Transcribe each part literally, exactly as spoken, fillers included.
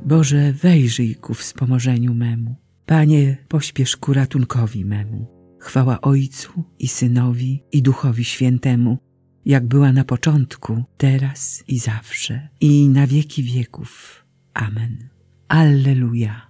Boże, wejrzyj ku wspomożeniu memu. Panie, pośpiesz ku ratunkowi memu. Chwała Ojcu i Synowi i Duchowi Świętemu, jak była na początku, teraz i zawsze, i na wieki wieków. Amen. Alleluja.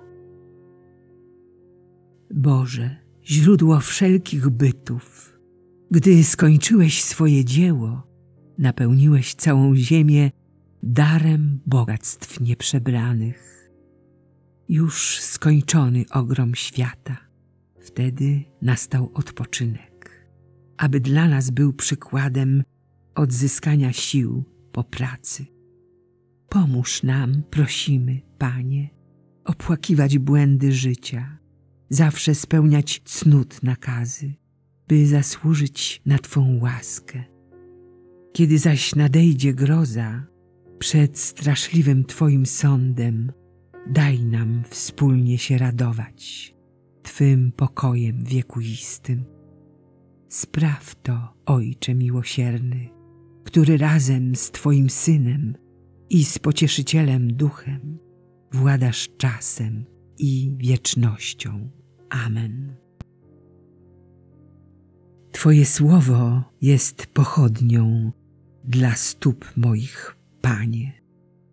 Boże, źródło wszelkich bytów, gdy skończyłeś swoje dzieło, napełniłeś całą ziemię darem bogactw nieprzebranych. Już skończony ogrom świata, wtedy nastał odpoczynek, aby dla nas był przykładem odzyskania sił po pracy. Pomóż nam, prosimy, Panie, opłakiwać błędy życia, zawsze spełniać cnót nakazy, by zasłużyć na Twą łaskę. Kiedy zaś nadejdzie groza, przed straszliwym Twoim sądem, daj nam wspólnie się radować Twym pokojem wiekuistym. Spraw to, Ojcze miłosierny, który razem z Twoim Synem i z Pocieszycielem Duchem władasz czasem i wiecznością. Amen. Twoje słowo jest pochodnią dla stóp moich, Panie.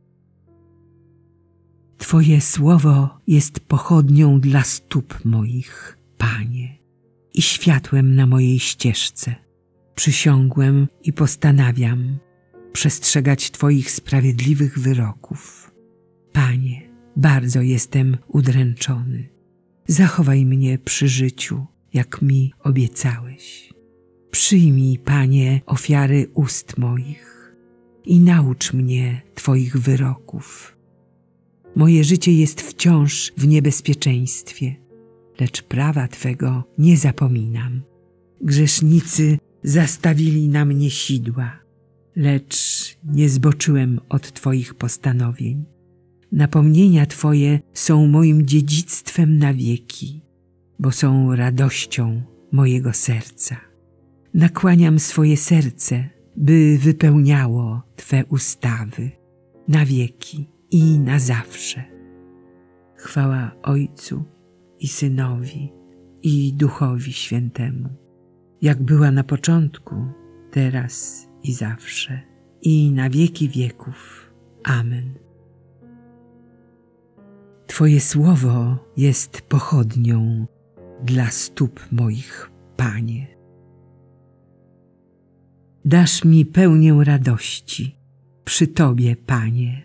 Twoje słowo jest pochodnią dla stóp moich, Panie, i światłem na mojej ścieżce. Przysiągłem i postanawiam przestrzegać Twoich sprawiedliwych wyroków. Panie, bardzo jestem udręczony. Zachowaj mnie przy życiu, jak mi obiecałeś. Przyjmij, Panie, ofiary ust moich i naucz mnie Twoich wyroków. Moje życie jest wciąż w niebezpieczeństwie, lecz prawa Twego nie zapominam. Grzesznicy zastawili na mnie sidła, lecz nie zboczyłem od Twoich postanowień. Napomnienia Twoje są moim dziedzictwem na wieki, bo są radością mojego serca. Nakłaniam swoje serce, by wypełniało Twe ustawy na wieki i na zawsze. Chwała Ojcu i Synowi i Duchowi Świętemu, jak była na początku, teraz i zawsze, i na wieki wieków. Amen. Twoje słowo jest pochodnią dla stóp moich, Panie. Dasz mi pełnię radości przy Tobie, Panie.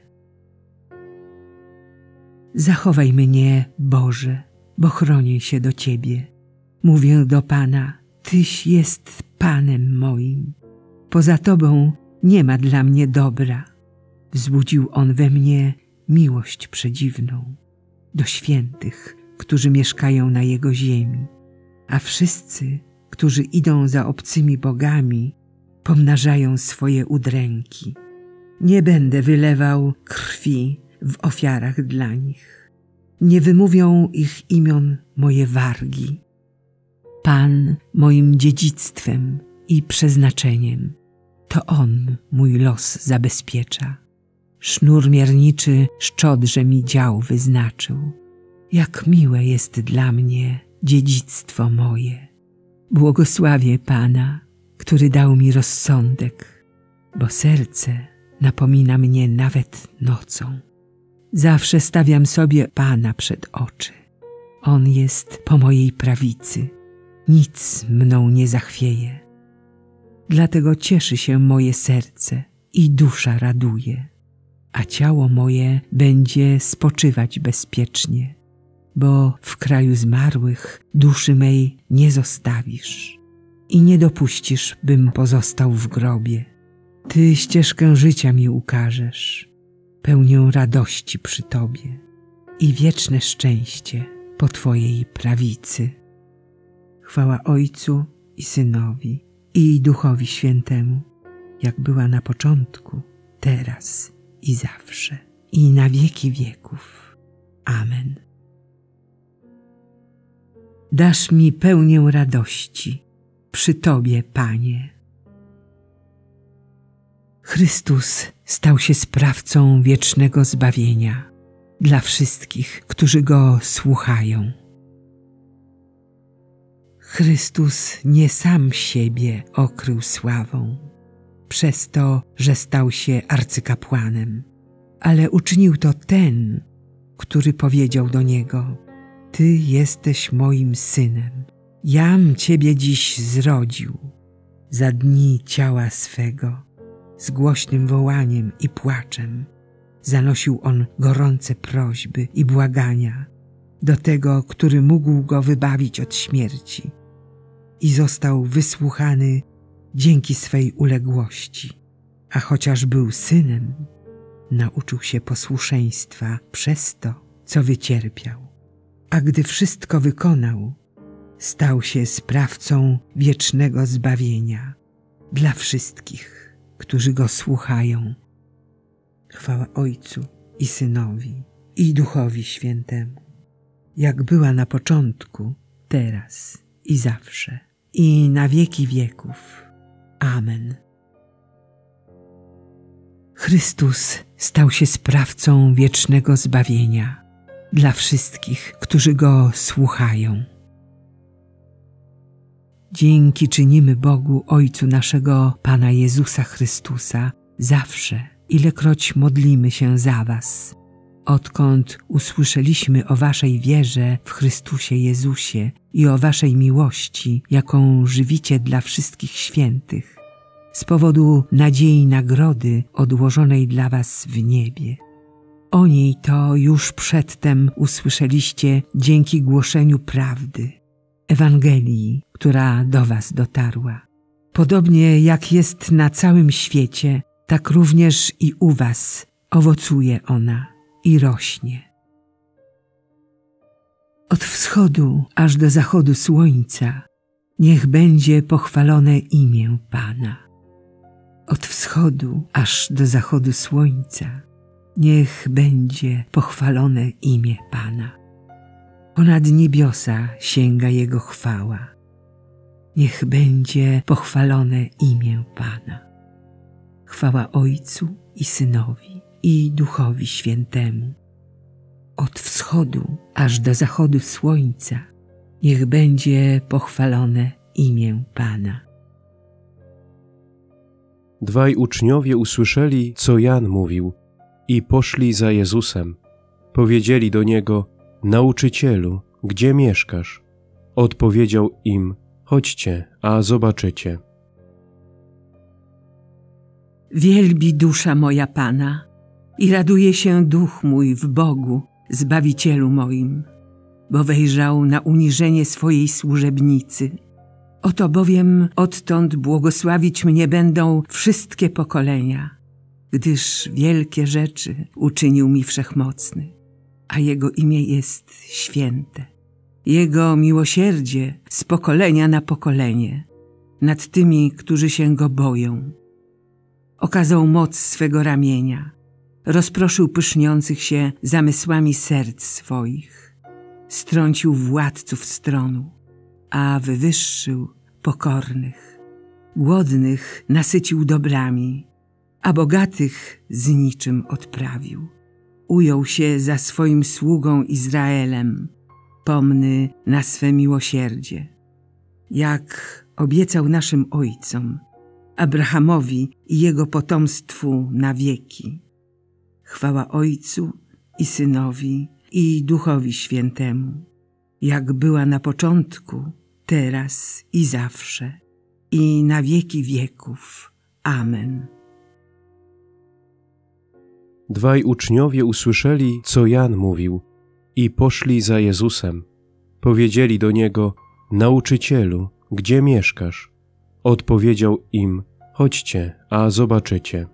Zachowaj mnie, Boże, bo chronię się do Ciebie. Mówię do Pana, Tyś jest Panem moim. Poza Tobą nie ma dla mnie dobra. Wzbudził On we mnie miłość przedziwną do świętych, którzy mieszkają na Jego ziemi, a wszyscy, którzy idą za obcymi bogami, pomnażają swoje udręki. Nie będę wylewał krwi w ofiarach dla nich. Nie wymówią ich imion moje wargi. Pan moim dziedzictwem i przeznaczeniem, to On mój los zabezpiecza. Sznur mierniczy szczodrze mi dział wyznaczył. Jak miłe jest dla mnie dziedzictwo moje. Błogosławię Pana, który dał mi rozsądek, bo serce napomina mnie nawet nocą. Zawsze stawiam sobie Pana przed oczy. On jest po mojej prawicy. Nic mną nie zachwieje. Dlatego cieszy się moje serce i dusza raduje, a ciało moje będzie spoczywać bezpiecznie, bo w kraju zmarłych duszy mej nie zostawisz i nie dopuścisz, bym pozostał w grobie. Ty ścieżkę życia mi ukażesz, pełnię radości przy Tobie i wieczne szczęście po Twojej prawicy. Chwała Ojcu i Synowi i Duchowi Świętemu, jak była na początku, teraz i zawsze, i na wieki wieków. Amen. Dasz mi pełnię radości przy Tobie, Panie. Chrystus stał się sprawcą wiecznego zbawienia dla wszystkich, którzy Go słuchają. Chrystus nie sam siebie okrył sławą, przez to, że stał się arcykapłanem, ale uczynił to ten, który powiedział do Niego: Ty jesteś moim Synem, jam Ciebie dziś zrodził. Za dni ciała swego, z głośnym wołaniem i płaczem, zanosił On gorące prośby i błagania do tego, który mógł Go wybawić od śmierci, i został wysłuchany dzięki swej uległości, a chociaż był Synem, nauczył się posłuszeństwa przez to, co wycierpiał. A gdy wszystko wykonał, stał się sprawcą wiecznego zbawienia dla wszystkich, którzy Go słuchają. Chwała Ojcu i Synowi, i Duchowi Świętemu, jak była na początku, teraz i zawsze, i na wieki wieków. Amen. Chrystus stał się sprawcą wiecznego zbawienia dla wszystkich, którzy Go słuchają. Dzięki czynimy Bogu Ojcu naszego Pana Jezusa Chrystusa zawsze, ilekroć modlimy się za Was, odkąd usłyszeliśmy o Waszej wierze w Chrystusie Jezusie i o Waszej miłości, jaką żywicie dla wszystkich świętych, z powodu nadziei nagrody odłożonej dla Was w niebie. O niej to już przedtem usłyszeliście dzięki głoszeniu prawdy, Ewangelii, która do Was dotarła. Podobnie jak jest na całym świecie, tak również i u Was owocuje ona i rośnie. Od wschodu aż do zachodu słońca niech będzie pochwalone imię Pana. Od wschodu aż do zachodu słońca niech będzie pochwalone imię Pana. Ponad niebiosa sięga Jego chwała. Niech będzie pochwalone imię Pana. Chwała Ojcu i Synowi, i Duchowi Świętemu. Od wschodu aż do zachodu słońca niech będzie pochwalone imię Pana. Dwaj uczniowie usłyszeli, co Jan mówił, i poszli za Jezusem. Powiedzieli do Niego: Nauczycielu, gdzie mieszkasz? Odpowiedział im: Chodźcie, a zobaczycie. Wielbi dusza moja Pana i raduje się duch mój w Bogu, Zbawicielu moim, bo wejrzał na uniżenie swojej służebnicy. Oto bowiem odtąd błogosławić mnie będą wszystkie pokolenia, gdyż wielkie rzeczy uczynił mi Wszechmocny, a Jego imię jest święte. Jego miłosierdzie z pokolenia na pokolenie nad tymi, którzy się Go boją. Okazał moc swego ramienia, rozproszył pyszniących się zamysłami serc swoich, strącił władców stronu, a wywyższył pokornych. Głodnych nasycił dobrami, a bogatych z niczym odprawił. Ujął się za swoim sługą Izraelem, pomny na swe miłosierdzie, jak obiecał naszym ojcom, Abrahamowi i jego potomstwu na wieki. Chwała Ojcu i Synowi, i Duchowi Świętemu, jak była na początku, teraz i zawsze, i na wieki wieków. Amen. Dwaj uczniowie usłyszeli, co Jan mówił, i poszli za Jezusem. Powiedzieli do Niego: Nauczycielu, gdzie mieszkasz? Odpowiedział im: Chodźcie, a zobaczycie.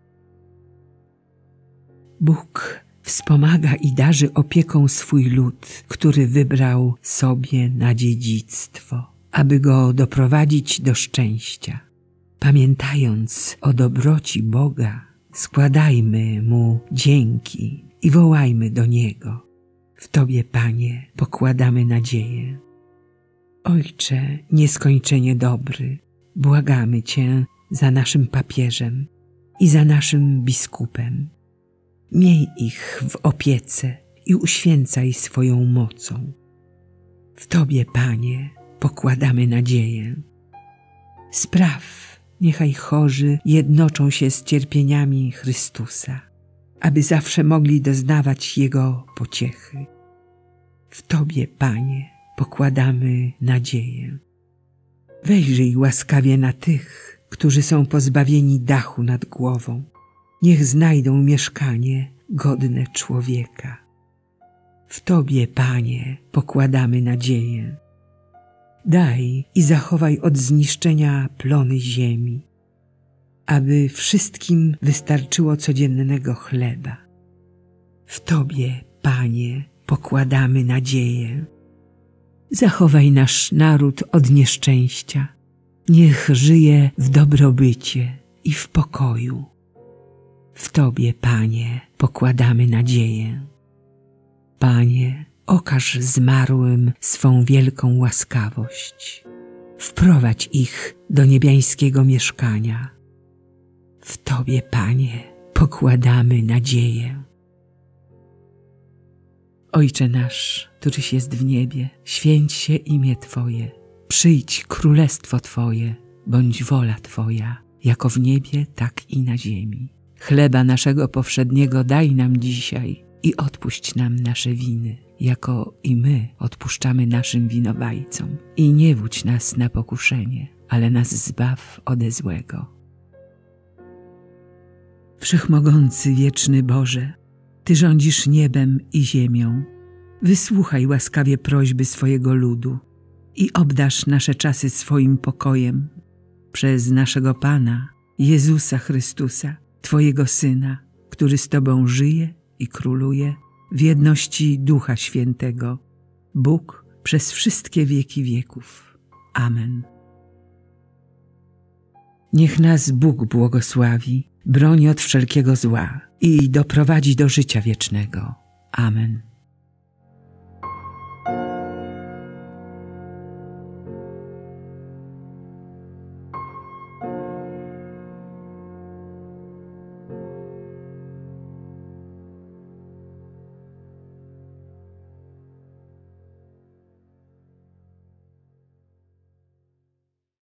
Bóg wspomaga i darzy opieką swój lud, który wybrał sobie na dziedzictwo, aby go doprowadzić do szczęścia. Pamiętając o dobroci Boga, składajmy Mu dzięki i wołajmy do Niego. W Tobie, Panie, pokładamy nadzieję. Ojcze nieskończenie dobry, błagamy Cię za naszym papieżem i za naszym biskupem. Miej ich w opiece i uświęcaj swoją mocą. W Tobie, Panie, pokładamy nadzieję. Spraw, niechaj chorzy jednoczą się z cierpieniami Chrystusa, aby zawsze mogli doznawać Jego pociechy. W Tobie, Panie, pokładamy nadzieję. Wejrzyj łaskawie na tych, którzy są pozbawieni dachu nad głową. Niech znajdą mieszkanie godne człowieka. W Tobie, Panie, pokładamy nadzieję. Daj i zachowaj od zniszczenia plony ziemi, aby wszystkim wystarczyło codziennego chleba. W Tobie, Panie, pokładamy nadzieję. Zachowaj nasz naród od nieszczęścia. Niech żyje w dobrobycie i w pokoju. W Tobie, Panie, pokładamy nadzieję. Panie, okaż zmarłym swą wielką łaskawość. Wprowadź ich do niebiańskiego mieszkania. W Tobie, Panie, pokładamy nadzieję. Ojcze nasz, któryś jest w niebie, święć się imię Twoje. Przyjdź królestwo Twoje, bądź wola Twoja, jako w niebie, tak i na ziemi. Chleba naszego powszedniego daj nam dzisiaj i odpuść nam nasze winy, jako i my odpuszczamy naszym winowajcom. I nie wódź nas na pokuszenie, ale nas zbaw ode złego. Wszechmogący, wieczny Boże, Ty rządzisz niebem i ziemią. Wysłuchaj łaskawie prośby swojego ludu i obdarz nasze czasy swoim pokojem przez naszego Pana, Jezusa Chrystusa, Twojego Syna, który z Tobą żyje i króluje w jedności Ducha Świętego, Bóg przez wszystkie wieki wieków. Amen. Niech nas Bóg błogosławi, broni od wszelkiego zła i doprowadzi do życia wiecznego. Amen.